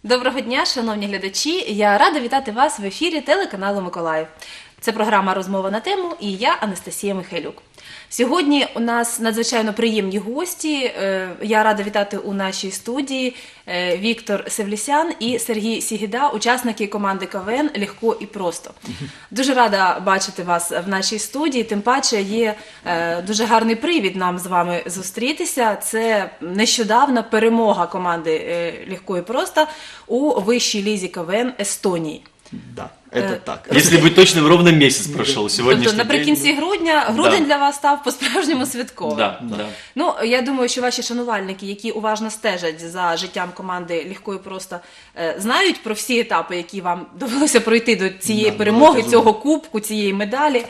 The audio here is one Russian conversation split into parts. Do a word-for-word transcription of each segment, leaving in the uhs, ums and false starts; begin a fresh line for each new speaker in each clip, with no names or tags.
Доброго дня, шановні глядачі! Я рада вітати вас в ефірі телеканалу Миколаїв. Це програма «Розмова на тему» і я, Анастасія Михайлюк. Сьогодні у нас надзвичайно приємні гості. Я рада вітати у нашій студії Віктор Севлісян і Сергій Сігіда, учасники команди КВН «Легко і просто». Дуже рада бачити вас в нашій студії, тим паче є дуже гарний привід нам з вами зустрітися. Це нещодавна перемога команди «Легко і просто» у вищій лізі КВН Естонії.
Да, это так.
Если быть точным, ровно месяц прошел.
Тобто наприкінці грудня, грудень для вас став по-справжньому святковим.
Да, да.
Ну, я думаю, що ваші шанувальники, які уважно стежать за життям команди «Легко і просто», знають про всі етапи, які вам довелося пройти до цієї перемоги, цього кубку, цієї медалі.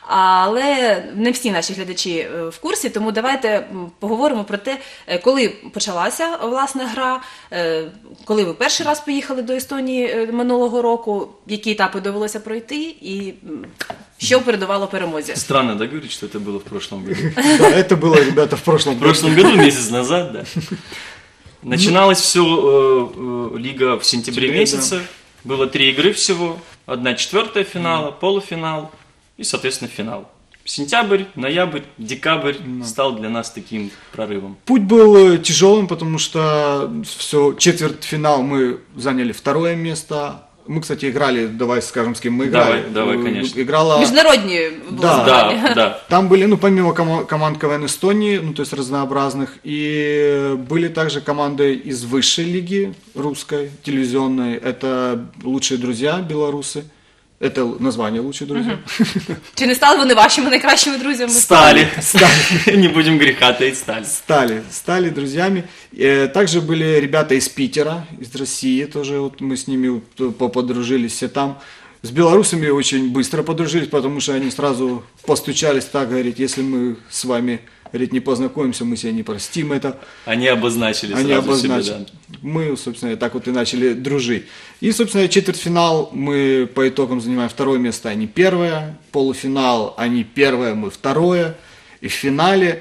Але не всі наші глядачі в курсі, тому давайте поговоримо про те, коли почалася, власне, гра, коли ви перший раз поїхали до Естонії минулого року, які етапи довелося пройти і що передувало перемозі.
Странно, да, говорить, что это было в прошлом году?
Да, это было, ребята, в прошлом году.
В прошлом году, месяц назад, да. Начиналось все, лига в сентябре месяце, было три игры всего, одна четвертая финала, полуфинал и, соответственно, финал. Сентябрь, ноябрь, декабрь стал для нас таким прорывом.
Путь был тяжелым, потому что все, четвертьфинал мы заняли второе место. Мы, кстати, играли, давай скажем, с кем мы играли.
Давай, давай, конечно.
Играла...
Международные было
да,
да, да.
Там были, ну, помимо ком- команд КВН Эстонии, ну, то есть разнообразных, и были также команды из высшей лиги русской, телевизионной. Это «Лучшие друзья» белорусы. Это название «Лучшие друзья».
Чи не стали вони вашими найкращими друзями?
Стали. Стали. Не будем греха таить, стали.
Стали. Стали друзьями. Также были ребята из Питера, из России тоже. Вот мы с ними подружились все там. С белорусами очень быстро подружились, потому что они сразу постучались так, говорит, если мы с вами, говорит, не познакомимся, мы себе не простим это.
Они обозначили
Они
сразу
обозначили.
себе, да.
Мы, собственно, так вот и начали дружить. И, собственно, четвертьфинал мы по итогам занимаем второе место, они первое. Полуфинал, они первое, мы второе. И в финале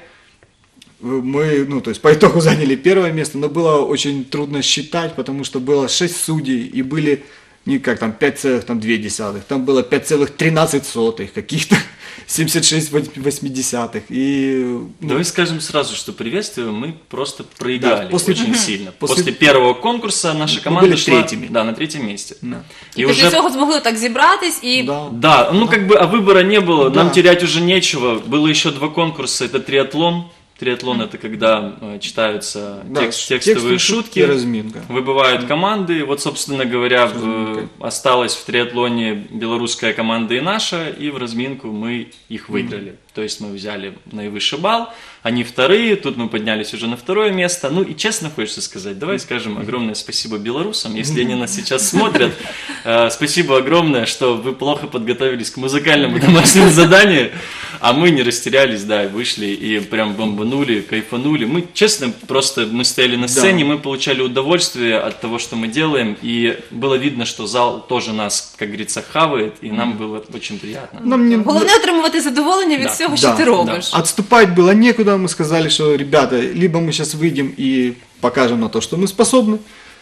мы, ну, то есть по итогу заняли первое место, но было очень трудно считать, потому что было шесть судей и были... не как там пять целых две десятых, там было пять целых тринадцать сотых, каких-то семьдесят шесть восьмидесятых. И, ну,
давай скажем сразу, что приветствую, мы просто проиграли, да, после, очень сильно.
После,
после первого конкурса наша команда
были
шла
третьими.
Да, на третьем месте.
Да.
И, и уже... После цього змогли так зібратись и...
Да,
да, ну как бы, а выбора не было,
да.
Нам терять уже нечего. Было еще два конкурса, это триатлон. Триатлон — это когда э, читаются
да,
текст, текстовые шутки,
разминка.
Выбывают команды. Вот, собственно говоря, в, осталась в триатлоне белорусская команда и наша, и в разминку мы их выиграли. Mm-hmm. То есть мы взяли наивысший балл, они вторые, тут мы поднялись уже на второе место. Ну и честно хочется сказать, давай скажем огромное спасибо белорусам, если они нас сейчас смотрят. Э, спасибо огромное, что вы плохо подготовились к музыкальному домашнему заданию, а мы не растерялись, да, вышли и прям бомбанули, кайфанули. Мы, честно, просто мы стояли на сцене, да. Мы получали удовольствие от того, что мы делаем, и было видно, что зал тоже нас, как говорится, хавает, и нам было очень приятно.
Нам не... Головне отримувати задоволення від
да.
всього, що
да,
ти робиш.
Да. Отступать было некуда, мы сказали, что, ребята, либо мы сейчас выйдем и покажем на то, что мы способны,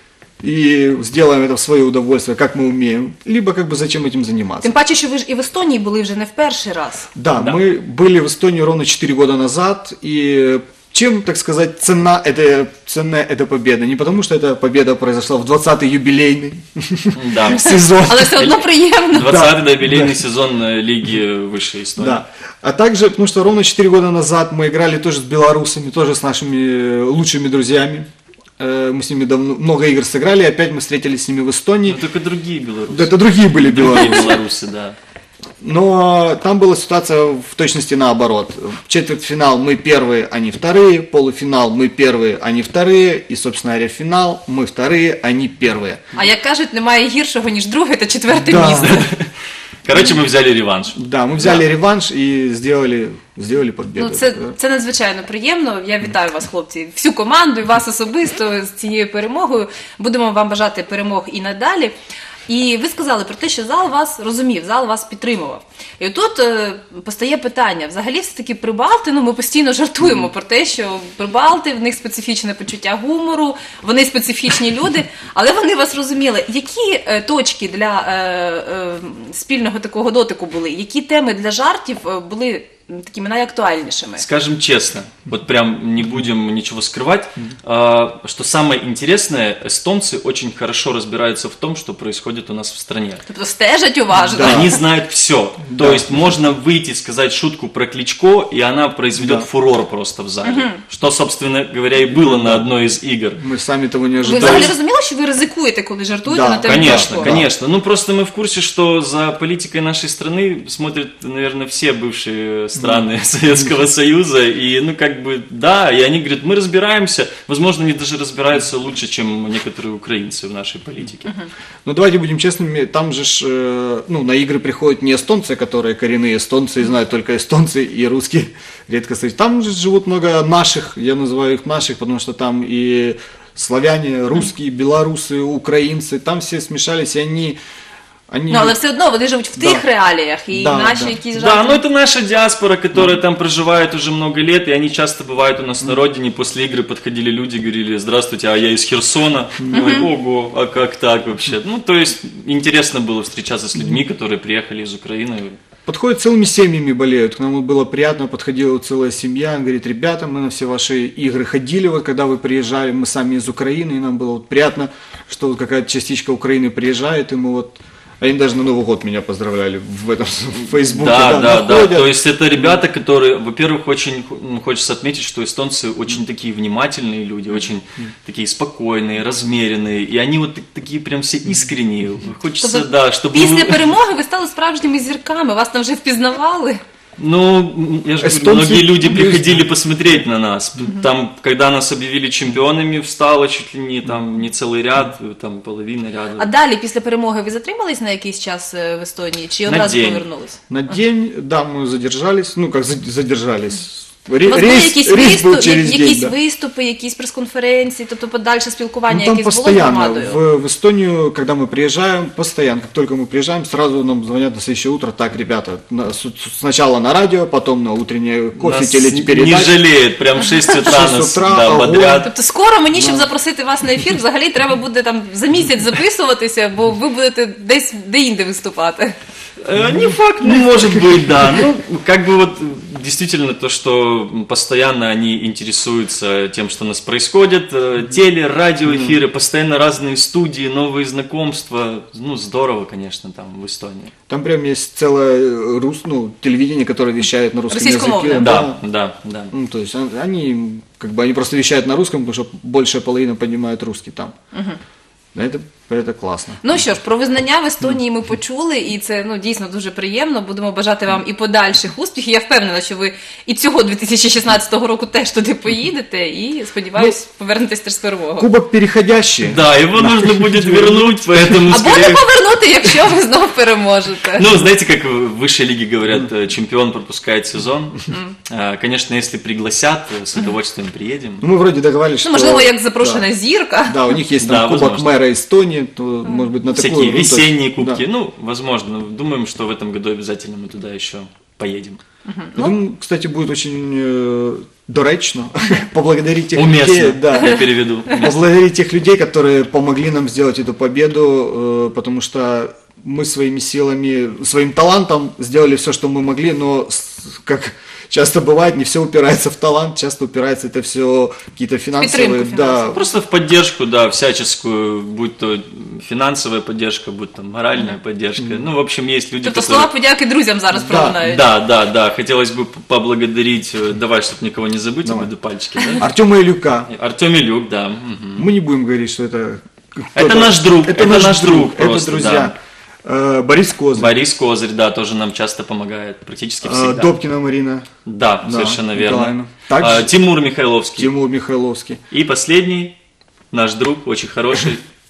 и сделаем это в свое удовольствие, как мы умеем, либо как бы зачем этим заниматься.
Тим паче, що ви ж і в Естонії були вже не в перший раз.
Да,
да.
Мы были в Эстонии ровно четыре года назад, и чем, так сказать, цена этой, ценная эта победа? Не потому, что эта победа произошла в двадцатый юбилейный
да.
сезон.
Але все одно приємно.
двадцатый да, юбилейный да. сезон Лиги Высшей Эстонии.
Да. А также, потому что ровно четыре года назад мы играли тоже с белорусами, тоже с нашими лучшими друзьями. Мы с ними давно, много игр сыграли, и опять мы встретились с ними в Эстонии.
Но только другие белорусы.
Да, это другие были белорусы.
Другие белорусы, да.
Но там была ситуация в точности наоборот. В четвертьфинал мы первые, они вторые, полуфинал мы первые, они вторые, и, собственно говоря, финал мы вторые, они первые.
А як кажуть, немає гіршого, ніж друге та четверте
да.
місце.
Короче, мы взяли реванш.
Да, мы взяли да. реванш и сделали, сделали победу.
Ну, це, це надзвичайно приємно. Я вітаю вас, хлопці, всю команду і вас особисто з цією перемогою. Будемо вам бажати перемог і надалі. І ви сказали про те, що зал вас розумів, зал вас підтримував. І тут е, постає питання, взагалі все-таки прибалти, ну ми постійно жартуємо про те, що прибалти, в них специфічне почуття гумору, вони специфічні люди, але вони вас розуміли. Які е, точки для е, е, спільного такого дотику були? Які теми для жартів е, були такими найактуальнейшими?
Скажем честно, вот прям не будем ничего скрывать, а, что самое интересное, эстонцы очень хорошо разбираются в том, что происходит у нас в стране.
Тобто стежать уважно.
Да.
Они знают все.
Да.
То есть можно выйти и сказать шутку про Кличко, и она произведет
Да.
фурор просто в зале. Что, собственно говоря, и было на одной из игр.
Мы сами того не
Ви
ожидали.
взагалі розуміли, що ви ризикуєте, коли жартуєте
Да,
на тему
Конечно,
Кличко?
конечно. Ну просто мы в курсе, что за политикой нашей страны смотрят, наверное, все бывшие страны Советского Союза. И, ну, как бы, да, и они говорят, мы разбираемся. Возможно, они даже разбираются лучше, чем некоторые украинцы в нашей политике.
Ну давайте будем честными, там же ж, э, ну, на игры приходят не эстонцы, которые коренные эстонцы и знают только эстонцы и русские, редко слышат. Там же живут много наших, я называю их наших, потому что там и славяне, русские, белорусы, украинцы, там все смешались, и они... они...
Ну, але все одно вони живуть в тих
Да.
реаліях, і
Да,
наші
да.
якісь
Да,
жарти.
но это наша диаспора, которая там проживает уже много лет, и они часто бывают у нас на родине. После игры подходили люди, говорили: здравствуйте, а я из Херсона. Ой, ого, а как так вообще? Ну, то есть, интересно было встречаться с людьми, которые приехали из Украины.
Подходят целыми семьями, болеют. К нам было приятно, подходила целая семья, он говорит: ребята, мы на все ваши игры ходили, вот когда вы приезжали, мы сами из Украины, и нам было вот приятно, что вот какая-то частичка Украины приезжает, и мы вот... Они даже на Новый год меня поздравляли в этом в Фейсбуке.
Да, да, да.
находят.
То есть это ребята, которые, во-первых, очень м, хочется отметить, что эстонцы очень такие внимательные люди, очень такие спокойные, размеренные, и они вот так- такие прям все искренние. Хочется,
Тобто
да, чтобы...
Після перемоги ви стали справжніми зірками, вас там вже впізнавали.
Ну, м, я же говорю,
Эстонцы
многие люди
плюс-
приходили посмотреть на нас. Там, когда нас объявили чемпионами, встало чуть ли не там не целый ряд, там половина ряда.
А далі, після перемоги, ви затримались на якийсь час е, в Естонії, чи
На
одразу
день.
повернулись?
На день, да, мы задержались, ну как зад- задержались. Ре-
У вас були
рейс-
якісь,
рейс
виступ,
был через день,
якісь
да.
виступи, якісь прес-конференції, тобто подальше спілкування
Ну, там
якесь було з
постоянно,
громадою?
в, в Эстонию, когда мы приезжаем, постоянно, как только мы приезжаем, сразу нам звонят на следующее утро: так, ребята, на- с- сначала на радио, потом на утреннее кофе,
Нас
телепередачи.
не жалеют, прям в шесть утра
шесть
нас
утра,
да,
огонь.
бодрят.
Тобто скоро мені, щоб запросити вас на ефір, взагалі треба буде там за місяць записуватися, бо ви будете десь де-інде виступати.
Э, Не факт, ну, может быть, да. Ну, как бы вот действительно то, что постоянно они интересуются тем, что у нас происходит. Э, Теле, радиоэфиры, постоянно разные студии, новые знакомства. Ну, здорово, конечно, там в Эстонии.
Там прям есть целое э, рус, ну, телевидение, которое вещает на русском
Российскомовное.
языке.
Да, да, да.
Ну, то есть он- они, как бы, они просто вещают на русском, потому что большая половина понимает русский там. Это, это классно.
Ну що ж, про визнання в Естонії ми почули, і це ну дійсно дуже приємно. Будемо бажати вам і подальших успіхів. Я впевнена, що ви і цього дві тисячі шістнадцятого року теж туди поїдете, і сподіваюсь, повернетесь теж з перемогою.
Кубок переходящий.
Да, его нужно будет вернуть, поэтому
Або не
скорее...
повернути, якщо ви знов переможете.
Ну, знаете, как в высшей лиге говорят, э, чемпион пропускает сезон. А, Конечно, если пригласят, э, с удовольствием приедем.
Ну, мы вроде договорились, что...
Ну, можливо, як запрошена
Да.
зірка.
Да, у них есть там
Да,
Кубок
возможно.
мэра Эстонии, то, может быть, на такую...
Всякие
ну, то есть,
весенние кубки.
да.
Ну, возможно. Думаем, что в этом году обязательно мы туда еще поедем.
Я думаю, кстати, будет очень э, доречно поблагодарить тех
Уместно.
людей, да,
Я переведу.
поблагодарить тех людей, которые помогли нам сделать эту победу, э, потому что мы своими силами, своим талантом сделали все, что мы могли, но с- как часто бывает, не все упирается в талант, часто упирается это все какие-то финансовые,
Підтримку
да,
фінансову.
Просто в поддержку, да, всяческую, будь то финансовая поддержка, будь то моральная поддержка. Ну, в общем, есть люди,
Тобто
которые...
слова подяки друзям зараз
Да,
пролунають.
Да, да, да. Хотелось бы п- поблагодарить, э, давай, чтобы никого не забыть,
Давай.
обойду пальчики, да?
Артема Илюка.
Артем Илюк, да. мгм.
Мы не будем говорить, что это...
Это
кто-то.
наш друг,
Это,
это
наш,
наш
друг,
друг
это
просто,
друзья. Э, Борис Козырь,
Борис Козырь, да, тоже нам часто помогает, практически
э,
всегда.
Добкина Марина,
Да,
Да,
совершенно
Николаевна.
верно.
Также-
А, Тимур Михайловский.
Тимур Михайловский,
И последний, наш друг, очень хороший.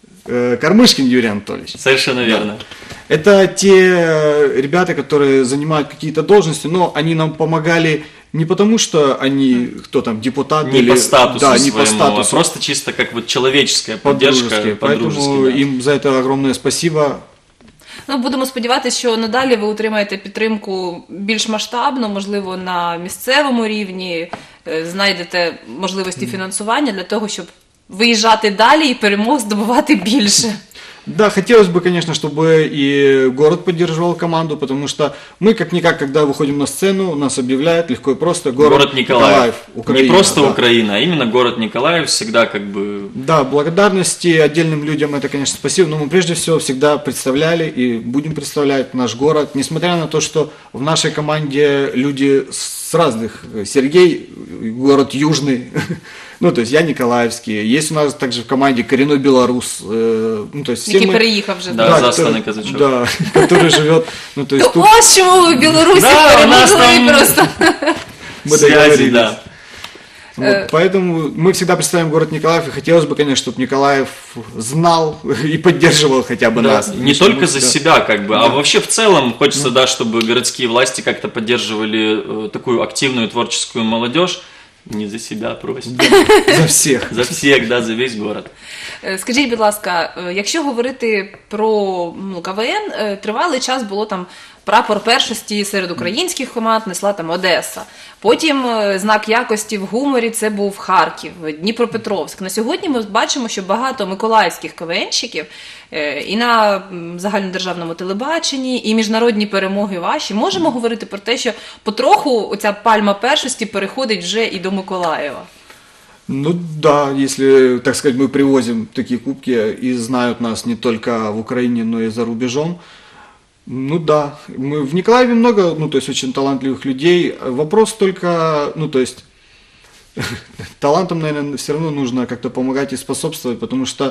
э, Кормышкин Юрий Анатольевич.
Совершенно верно.
Это те э, ребята, которые занимают какие-то должности, но они нам помогали Не потому, что они, кто там, депутаты
Не
или...
по статусу
да,
своему,
не по статусу,
а просто чисто как вот человеческая поддержка,
по-дружески.
по-дружески,
Поэтому
да.
им за это огромное спасибо.
Ну, будемо сподіватися, що надалі ви отримаєте підтримку більш масштабну, можливо, на місцевому рівні, е, знайдете можливості фінансування для того, щоб виїжджати далі і перемог здобувати більше.
Да, хотелось бы, конечно, чтобы и город поддерживал команду, потому что мы, как-никак, когда выходим на сцену, нас объявляют легко и просто город,
Город Николаев.
Украина.
Не просто
да.
Украина, а именно город Николаев всегда как бы...
Да, благодарности отдельным людям, это, конечно, спасибо, но мы прежде всего всегда представляли и будем представлять наш город, несмотря на то, что в нашей команде люди с разных, Сергей, город Южный, ну, то есть я Николаевский, есть у нас также в команде коренной белорус, э, ну, то есть все
Який
мы...
переїхав вже.
Да,
Да.
засланий
который-
казачок.
Да, который живет, ну, то есть
Ну,
тут
ось чому ви в Білорусі
Да, у нас
перемогли
там-
просто.
мы
Связи,
договорились.
да.
Вот,
Э.
поэтому мы всегда представляем город Николаев, и хотелось бы, конечно, чтобы Николаев знал и поддерживал хотя бы
Да,
нас.
не
Потому что
только
мы
за
всегда-
себя, как бы, а вообще в целом хочется, да, чтобы городские власти как-то поддерживали э, такую активную творческую молодежь. Не за себя просим.
За всех.
За всех, да, за весь город.
Е, Скажіть, будь ласка, е, якщо говорити про ну, КВН, е, тривалий час було там прапор першості серед українських команд, несла там Одеса. Потім е, знак якості в гуморі це був Харків, Дніпропетровськ. На сьогодні ми бачимо, що багато миколаївських КВНщиків е, і на м, загальнодержавному телебаченні, і міжнародні перемоги ваші. Можемо говорити про те, що потроху оця пальма першості переходить вже і до Миколаєва.
Ну да, если, так сказать, мы привозим такие кубки и знают нас не только в Украине, но и за рубежом. Ну да, мы в Николаеве много, ну то есть очень талантливых людей. Вопрос только, ну то есть талантам, наверное, все равно нужно как-то помогать и способствовать, потому что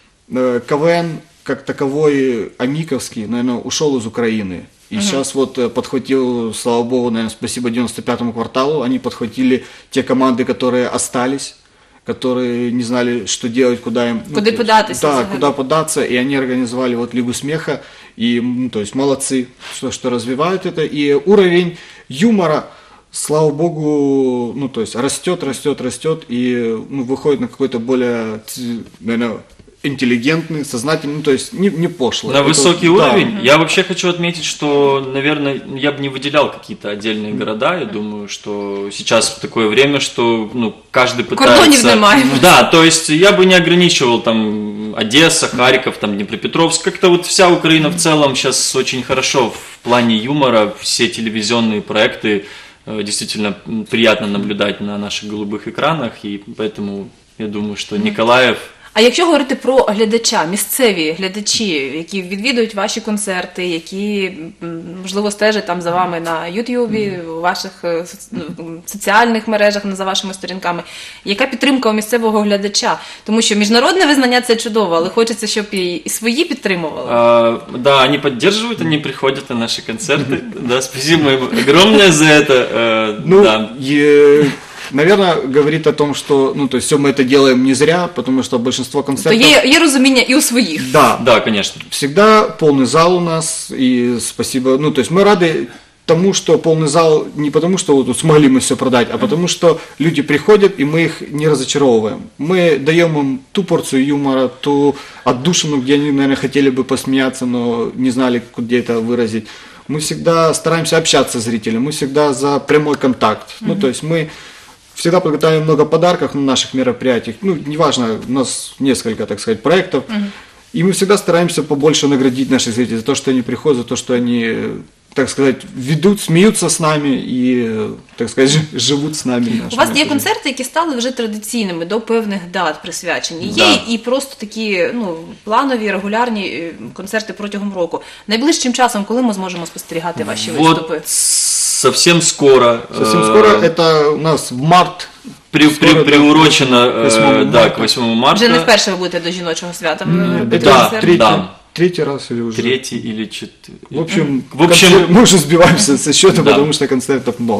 э, КВН как таковой амиковский, наверное, ушел из Украины. И сейчас вот э, подхватил, слава богу, наверное, спасибо девяносто пятому кварталу, они подхватили те команды, которые остались, которые не знали, что делать, куда им... ну,
Куда
то есть,
податься,
Да,
взагалі.
куда податься, и они организовали вот Лигу смеха, и, ну, то есть, молодцы, что, что развивают это, и уровень юмора, слава богу, ну, то есть, растет, растет, растет, и ну, выходит на какой-то более, наверное, интеллигентный, сознательный, ну, то есть, не, не пошлый.
На
Это-
высокий
да.
уровень. Я вообще хочу отметить, что, наверное, я бы не выделял какие-то отдельные города. Я думаю, что сейчас такое время, что ну, каждый пытается...
Кордонів немає.
Да, то есть я бы не ограничивал там Одесса, Харьков, там Днепропетровск. Как-то вот вся Украина в целом сейчас очень хорошо в плане юмора. Все телевизионные проекты э, действительно м, приятно наблюдать на наших голубых экранах. И поэтому я думаю, что Николаев...
А якщо говорити про глядача, місцеві глядачі, які відвідують ваші концерти, які, м, можливо, стежать там за вами на Ютубі, у ваших е, соц- ну, соціальних мережах, за вашими сторінками, яка підтримка у місцевого глядача? Тому що міжнародне визнання – це чудово, але хочеться, щоб і, і свої підтримували.
А, да, они поддерживают, они приходят на наши концерты. Да, спасибо им огромное за это. э,
Ну,
да.
е- наверное, говорит о том, что, ну, то есть, все мы это делаем не зря, потому что большинство
То
концертов...
є, є розуміння і у своїх.
Да,
Да, конечно.
всегда полный зал у нас, и спасибо, ну, то есть мы рады тому, что полный зал не потому, что вот тут смогли мы все продать, а потому, что люди приходят, и мы их не разочаровываем. Мы даем им ту порцию юмора, ту отдушину, где они, наверное, хотели бы посмеяться, но не знали, где это выразить. Мы всегда стараемся общаться с зрителем, мы всегда за прямой контакт. Ну, то есть мы всегда подготавливаем много подарков на наших мероприятиях. Ну, неважно, у нас несколько, так сказать, проектов. И мы всегда стараемся побольше наградить наших зрителей за то, что они приходят, за то, что они, так сказать, ведут, смеются с нами и, так сказать, ж- живут с нами.
У вас є концерти, які стали вже традиційними до певних дат присвячені. Є
Да.
і просто такі ну, планові, регулярні е, концерти протягом року. Найближчим часом, коли ми зможемо спостерігати ваші виступи?
Вот совсем скоро.
Совсем
э,
скоро, это у нас в март.
при-
скоро,
при-
да,
приурочено
к восьмому
э, да,
марта.
к восьмому марта.
Вже не вперше ви будете до жіночого свята робити
да,
концерт?
Третий,
Да.
третий раз или уже?
Третий или четвертый.
В общем,
В общем-
концерт- мы уже сбиваемся со счета,
Да.
потому что концертов много.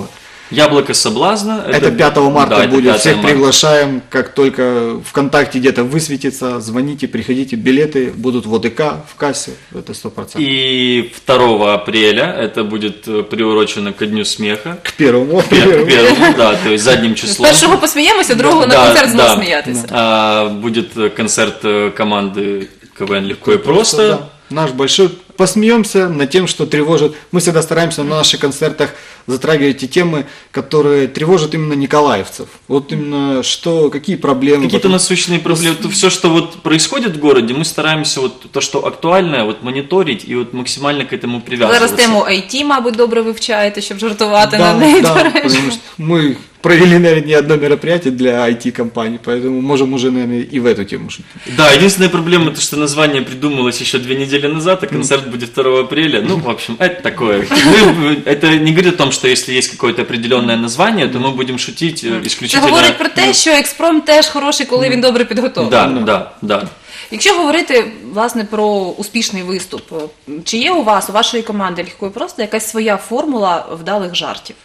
Яблоко соблазна.
Это пятого марта
да,
будет. Всех
марта.
Приглашаем. Как только ВКонтакте где-то высветится, звоните, приходите. Билеты будут в ОДК, в кассе. Это сто процентов.
И второго апреля это будет приурочено ко Дню смеха.
К первому
К первому, да, то есть задним
З
числом.
першого посміємося, другого на
Да,
концерт знову
да.
сміятися.
А, будет концерт команды КВН «Легко и просто».
Да. Наш большой. Посмеемся над тем, что тревожит. Мы всегда стараемся на наших концертах затрагивать те темы, которые тревожат именно николаевцев. Вот именно что, какие проблемы.
Какие-то
потом...
насущные проблемы. То все, что вот происходит в городе, мы стараемся вот то, что актуальное, вот мониторить и вот максимально к этому привязываться.
Зараз тему ай ті, мабуть, добре вивчаєте, щоб жартувати
Да,
на неї,
да,
до речі.
потому что мы провели, наверное, не одно мероприятие для ай ти-компаний, поэтому можем уже, наверное, и в эту тему шутить.
Да, единственная проблема, то, что название придумалось еще две недели назад, а концерт будет второго апреля. Ну, в общем, это такое. Мы, это не говорит о том, что если есть какое-то определенное название, то мы будем шутить
Це
исключительно...
говорить про те, що експром теж хороший, коли він добре підготовлений.
Да, да, да.
Якщо говорити, власне, про успішний виступ, чи є у вас, у вашої команди «Легко і просто» якась своя формула вдалих жартів?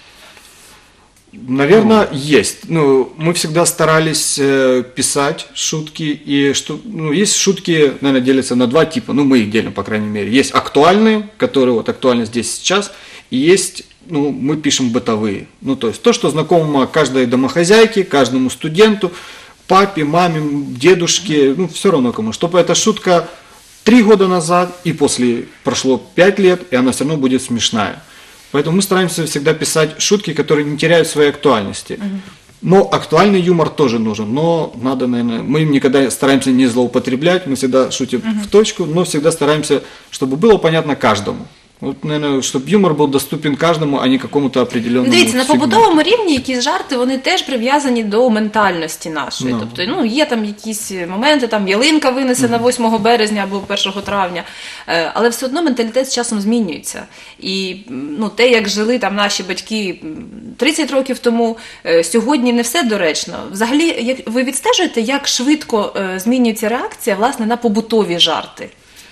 Наверное, есть. Ну, мы всегда старались э, писать шутки, и что, ну, есть шутки, наверное, делятся на два типа, ну, мы их делим, по крайней мере. Есть актуальные, которые вот актуальны здесь сейчас, и есть, ну, мы пишем бытовые. Ну, то есть то, что знакомо каждой домохозяйке, каждому студенту, папе, маме, дедушке, ну, все равно кому. Чтобы эта шутка три года назад, и после прошло пять лет, и она все равно будет смешная. Поэтому мы стараемся всегда писать шутки, которые не теряют своей актуальности. Но актуальный юмор тоже нужен, но надо, наверное, мы им никогда стараемся не злоупотреблять, мы всегда шутим в точку, но всегда стараемся, чтобы было понятно каждому. От, наверное, щоб юмор був доступен кожному, а не какому-то определенному
Дивіться, на
сегменту.
побутовому рівні якісь жарти, вони теж прив'язані до ментальності нашої.
Ну.
Тобто, ну, є там якісь моменти, там ялинка винесена восьмого березня або першого травня, е, але все одно менталітет з часом змінюється. І ну, те, як жили там наші батьки тридцять років тому, е, сьогодні не все доречно. Взагалі, як ви відстежуєте, як швидко е, змінюється реакція, власне, на побутові жарти?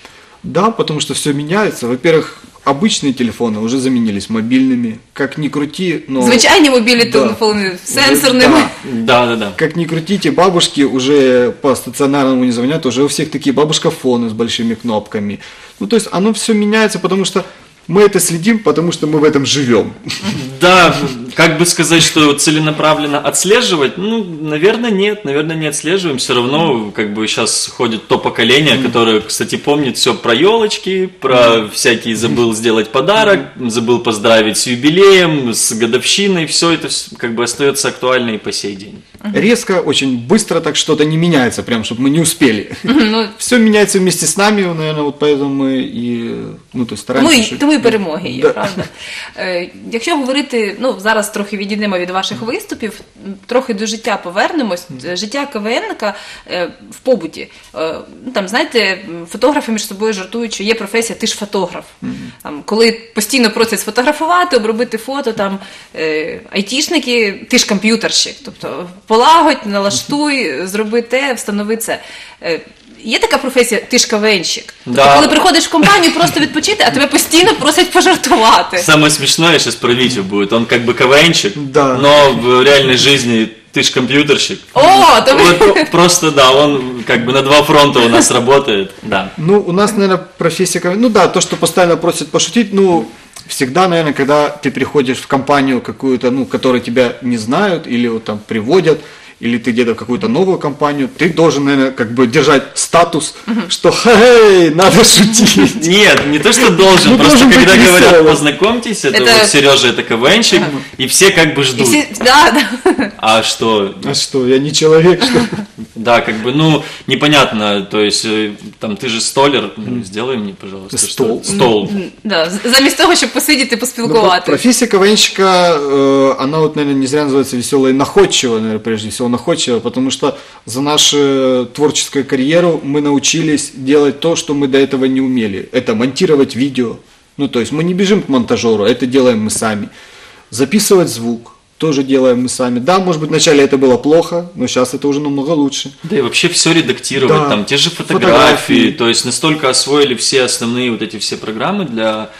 Да, потому что все меняется. Во-первых, обычные телефоны уже заменились мобильными. Как ни крути, но...
Звичайні мобільні
Да.
телефони сенсорними.
Да,
Да.
да, да.
Как ни крутите, бабушки уже по стационарному не звонят, уже у всех такие бабушкафоны с большими кнопками. Ну, то есть оно все меняется, потому что мы это следим, потому что мы в этом живем.
Да, как бы сказать, что целенаправленно отслеживать, ну, наверное, нет, наверное, не отслеживаем. Все равно, как бы сейчас ходит то поколение, которое, кстати, помнит все про елочки, про всякие забыл сделать подарок, забыл поздравить с юбилеем, с годовщиной, все это как бы остается актуально и по сей день.
Резко, очень быстро так что-то не меняется, прям, чтобы мы не успели.
Ну,
Все меняется вместе с нами, наверное, вот поэтому мы и, ну, то есть
Тому
стараемся...
і,
что-
тому і перемоги є,
Да.
правда? Е, якщо говорити, ну зараз трохи відійдемо від ваших виступів, трохи до життя повернемось. Життя КВНника е, в побуті. Е, ну, там, знаєте, фотографи між собою жартують, що є професія «ти ж фотограф». Там, коли постійно просять сфотографувати, обробити фото, там, е, айтішники «ти ж комп'ютерщик». Тобто полагодь, налаштуй, зроби те, встанови це. Е, Є така професія «ти ж КВНщик». Тобто,
Да.
коли приходиш в компанію просто відпочити, а тебе постійно просять пожартувати.
Самое смешное сейчас про Витю будет. Он как бы КВНчик,
Да.
но в реальной жизни ты ж компьютерщик.
О, то ви...
Вот просто, да, он как бы на два фронта у нас работает, да.
Ну, у нас, наверное, профессия... ком- Ну да, то, что постоянно просят пошутить, ну, всегда, наверное, когда ты приходишь в компанию какую-то, ну, которой тебя не знают, или вот там приводят, или ты где-то в какую-то новую компанию, ты должен, наверное, как бы держать статус, что «Хей, надо шутить».
Нет, не то, что должен,
Ну,
просто
должен быть
когда говорят,
весёлым.
познакомьтесь, это,
Это-
вот Сережа, это КВНчик, и все как бы
І
ждут.
всі... да, да.
А что?
А что, я не человек, что ли?
Да, как бы, ну, непонятно, то есть, э, там, ты же столер, ну, сделай мне, пожалуйста,
Стол.
что- стол.
Да, з- замість того, щоб посидіти,
Ну, вот
поспілкувати.
профессия КВНщика, э, она вот, наверное, не зря называется веселая и находчивая, наверное, прежде всего находчивая, потому что за нашу э, творческую карьеру мы научились делать то, что мы до этого не умели. Это монтировать видео. Ну, то есть мы не бежим к монтажеру, это делаем мы сами. Записывать звук тоже делаем мы сами. Да, может быть, вначале это было плохо, но сейчас это уже намного лучше.
Да и вообще все редактировать,
Да,
там те же фотографии,
фотографии.
то есть настолько освоили все основные вот эти все программы для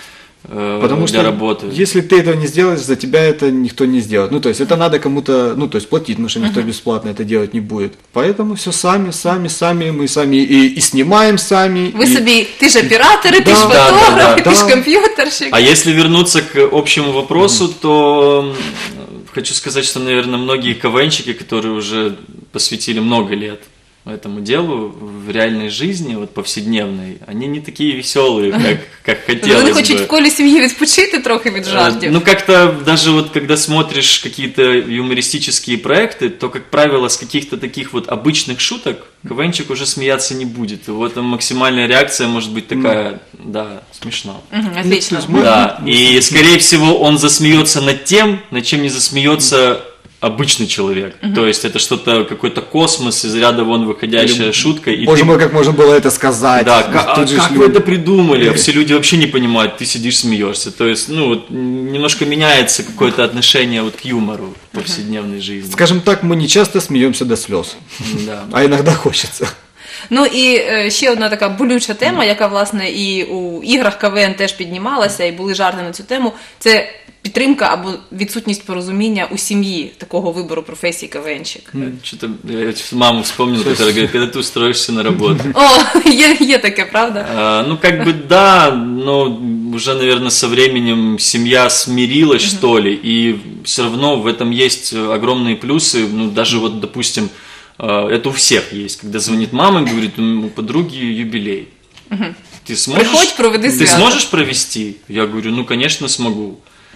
э,
Потому
для
что
работы.
если ты этого не сделаешь, за тебя это никто не сделает. Ну, то есть это надо кому-то, ну, то есть платить, потому что никто uh-huh. бесплатно это делать не будет. Поэтому все сами, сами, сами, мы сами и, и снимаем сами.
Вы
и...
собі, ти ж оператори,
Да,
ти ж
да,
фотограф,
да, да,
ти ж
да.
комп'ютерщик.
А если вернуться к общему вопросу, mm-hmm. то хочу сказать, что, наверное, многие КВНщики, которые уже посвятили много лет этому делу в реальной жизни, вот повседневной, они не такие веселые, как, как хотелось
Вони
бы.
хочуть в колі сім'ї відпочити трохи від жартів.
Ну, как-то даже вот когда смотришь какие-то юмористические проекты, то, как правило, с каких-то таких вот обычных шуток КВНчик уже смеяться не будет. И вот там максимальная реакция может быть такая, mm. да, смешно.
Угу, отлично.
Да, и, скорее всего, он засмеется над тем, над чем не засмеется обычный человек. Uh-huh. То есть это что-то, какой-то космос, из ряда вон выходящая Или, шутка. И
боже
ты...
мой, как можно было это сказать.
Да, как,
как
люди... вы это придумали? А все люди вообще не понимают, ты сидишь, смеешься. То есть, ну, вот, немножко меняется какое-то отношение вот к юмору в повседневной жизни.
Скажем так, мы не часто смеемся до слез.
Да.
А иногда хочется.
Ну і е, ще одна така болюча тема, яка, власне, і у іграх КВН теж піднімалася, і були жарти на цю тему, це підтримка або відсутність порозуміння у сім'ї такого вибору професії КВНщик.
Что-то я маму вспомнил, которая говорит, когда ты устроишься на работу.
О, є, є таке, правда?
А, ну, как бы да, но уже, наверное, со временем семья смирилась, mm-hmm. что ли, и все равно в этом есть огромные плюсы, ну, даже вот, допустим, это у всех есть, когда звонит мама и говорит, у подруги юбилей.
Угу.
Ты сможешь,
Приходь, проведи
ты
свято.
сможешь провести? Я говорю, ну, конечно, смогу.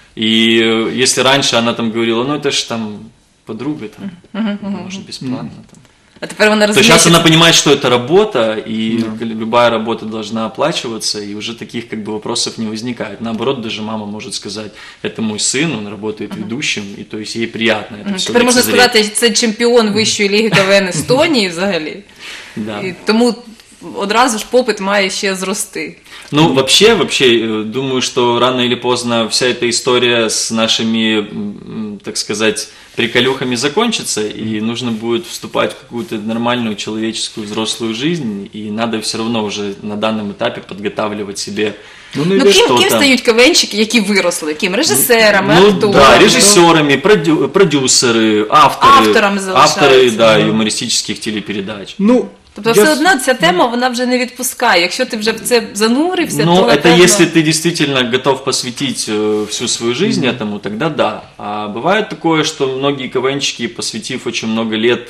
И если раньше она там говорила, ну, это же там подруга, там, угу, может, бесплатно. Там.
А теперь она
То сейчас она понимает, что это работа, и да. любая работа должна оплачиваться, и уже таких как бы вопросов не возникает. Наоборот, даже мама может сказать, это мой сын, он работает uh-huh. ведущим, и то есть ей приятно это uh-huh. все.
Тепер можна сказати, це чемпіон Вищої ліги КВН Естонії взагалі.
Да.
І тому одразу ж попит має ще зрости.
Ну, вообще, вообще, думаю, что рано или поздно вся эта история с нашими, так сказать, приколюхами закончится, и нужно будет вступать в какую-то нормальную человеческую взрослую жизнь, и надо все равно уже на данном этапе подготавливать себе.
Ну, ну ким, ким стають КВНщики, які виросли? Ким? Режисерами,
ну,
акторами?
Да, режиссерами, продю, продюсеры, авторы,
авторами
авторы, да, юмористических телепередач.
Ну,
Тобто все одно ця тема, вона вже не відпускає. Якщо ти вже в це занурився,
ну,
то...
Ну, это
напевно...
если ты действительно готов посвятить всю свою жизнь mm-hmm. этому, тогда да. А бывает такое, что многие КВНщики, посвятив очень много лет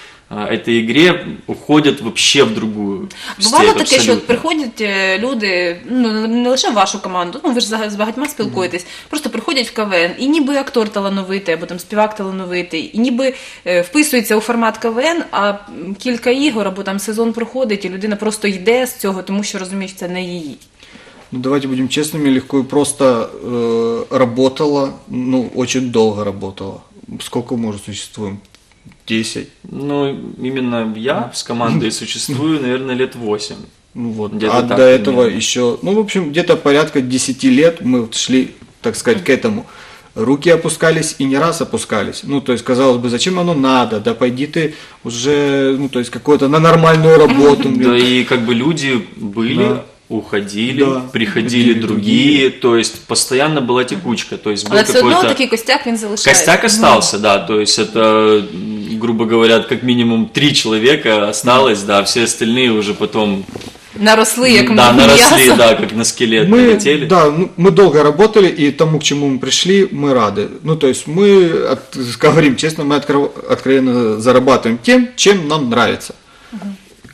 этой игре, уходять вообще в другую степь.
Бувало таке, що приходять люди, ну не лише в вашу команду, ну ви ж з багатьма спілкуєтесь, mm-hmm. просто приходять в КВН, і ніби актор талановитий, або там співак талановитий, і ніби е, вписується у формат КВН, а кілька ігор, або там сезон проходить, і людина просто йде з цього, тому що розуміє, що це не її.
Ну, давайте будем честными, легко и просто э, работала, ну, очень долго работала. Сколько мы уже существуем? десять.
Ну, именно я с командой существую, наверное, лет восемь.
Ну вот, где-то а так, до этого примерно. Еще, ну, в общем, где-то порядка десяти лет мы шли, так сказать, к этому. Руки опускались и не раз опускались. Ну, то есть, казалось бы, зачем оно надо? Да пойди ты уже, ну, то есть, какую-то на нормальную работу.
Да и как бы люди были... уходили, да, приходили другие, то есть постоянно была текучка, то есть был
але все одно такий костяк він залишається.
Костяк остался, да, то есть это, грубо говоря, как минимум три человека осталось, да, все остальные уже потом
наросли, як
да, наросли,
мясо.
да, как на скелет
мы,
полетели.
Да, ну, мы долго работали, и тому, к чему мы пришли, мы рады. Ну, то есть мы, от, говорим честно, мы откро, откровенно зарабатываем тем, чем нам нравится. Угу.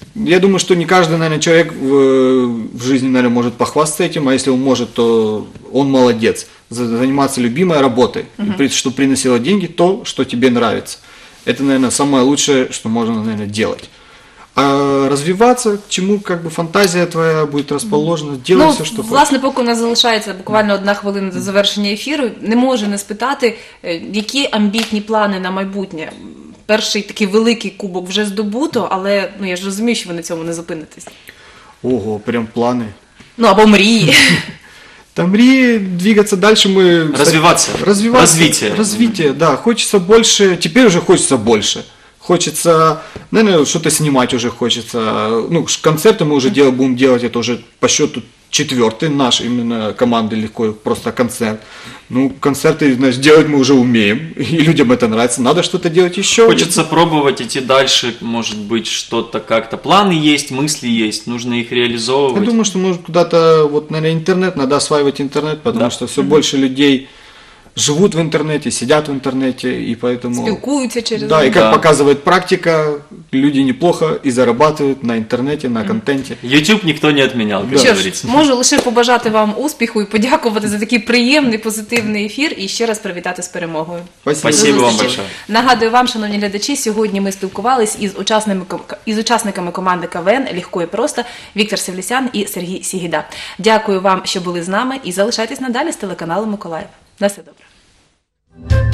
Я думаю, что не каждый, наверное, человек в, в жизни, наверное, может похвастаться этим, а если он может, то он молодец. Заниматься любимой работой, uh-huh. что приносило деньги, то, что тебе нравится. Это, наверное, самое лучшее, что можно, наверное, делать. А развиваться, к чему как бы фантазія твоя буде розположена, делай
ну,
все, що хочеш.
Власне, поки у нас залишається буквально одна хвилина до завершення ефіру, не можу не спитати, які амбітні плани на майбутнє. Перший такий великий кубок вже здобуто, але ну я ж розумію, що ви на цьому не зупинитесь.
Ого, прям плани.
Ну, або мрії.
Та мрії, двигаться дальше мы...
Развиваться.
Развиваться.
Развитие.
Развитие, да. Хочется больше, теперь уже хочется больше. Хочется, наверное, что-то снимать уже хочется. Ну, концерты мы уже дел, будем делать, это уже по счету четвертый, наш именно команды легко, просто концерт. Ну, концерты, значит, делать мы уже умеем, и людям это нравится, надо что-то делать еще.
Хочется пробовать, идти дальше, может быть, что-то как-то. Планы есть, мысли есть, нужно их реализовывать.
Я думаю, что может куда-то, вот, наверное, интернет, надо осваивать интернет, потому
Да.
что все больше людей живут в интернете, сидят в интернете, и поэтому...
Спілкуються через
Да, и как
Да.
показывает практика, люди неплохо и зарабатывают на интернете, на контенте.
YouTube никто не отменял, как
Да.
Що ж,
говорится.
можу лише побажати вам успіху і подякувати за такий приємний, позитивний ефір і ще раз привітати з перемогою.
Спасибо.
Спасибо
До
вам
зустрічі.
большое.
Нагадую вам, шановні глядачі, сьогодні ми спілкувались із учасниками, із учасниками команди КВН «Легко і просто» Віктор Севлісян і Сергій Сігіда. Дякую вам, що були з нами, і залишайтесь надалі з телеканалом Миколаїв. На все добре.